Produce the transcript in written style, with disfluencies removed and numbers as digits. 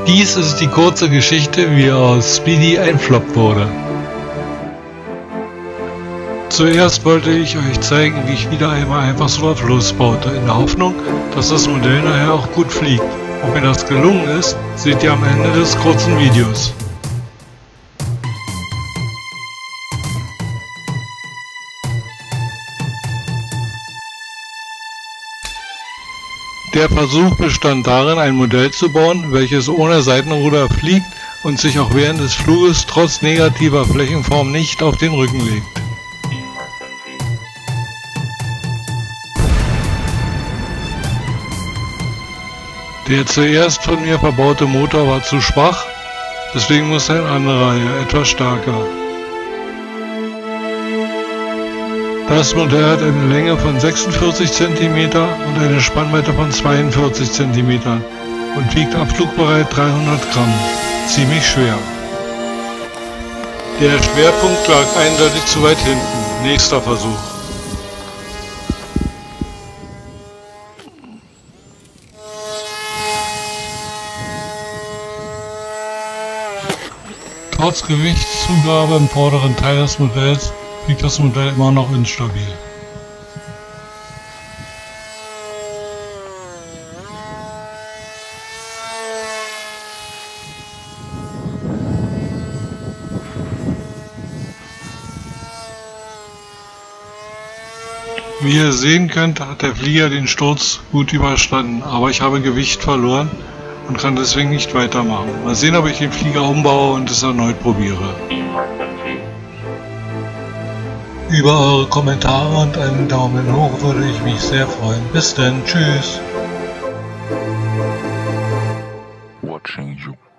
Dies ist die kurze Geschichte, wie aus Speedy ein Flop wurde. Zuerst wollte ich euch zeigen, wie ich wieder einmal einfach so drauf losbaute, in der Hoffnung, dass das Modell nachher auch gut fliegt. Ob mir das gelungen ist, seht ihr am Ende des kurzen Videos. Der Versuch bestand darin, ein Modell zu bauen, welches ohne Seitenruder fliegt und sich auch während des Fluges trotz negativer Flächenform nicht auf den Rücken legt. Der zuerst von mir verbaute Motor war zu schwach, deswegen muss ein anderer her, etwas stärker. Das Modell hat eine Länge von 46 cm und eine Spannweite von 42 cm und wiegt abflugbereit 300 Gramm. Ziemlich schwer. Der Schwerpunkt lag eindeutig zu weit hinten. Nächster Versuch. Trotz Gewichtszugabe im vorderen Teil des Modells fliegt das Modell immer noch instabil. Wie ihr sehen könnt, hat der Flieger den Sturz gut überstanden, aber ich habe Gewicht verloren und kann deswegen nicht weitermachen. Mal sehen, ob ich den Flieger umbaue und es erneut probiere. Über eure Kommentare und einen Daumen hoch würde ich mich sehr freuen. Bis dann, tschüss. Watching you.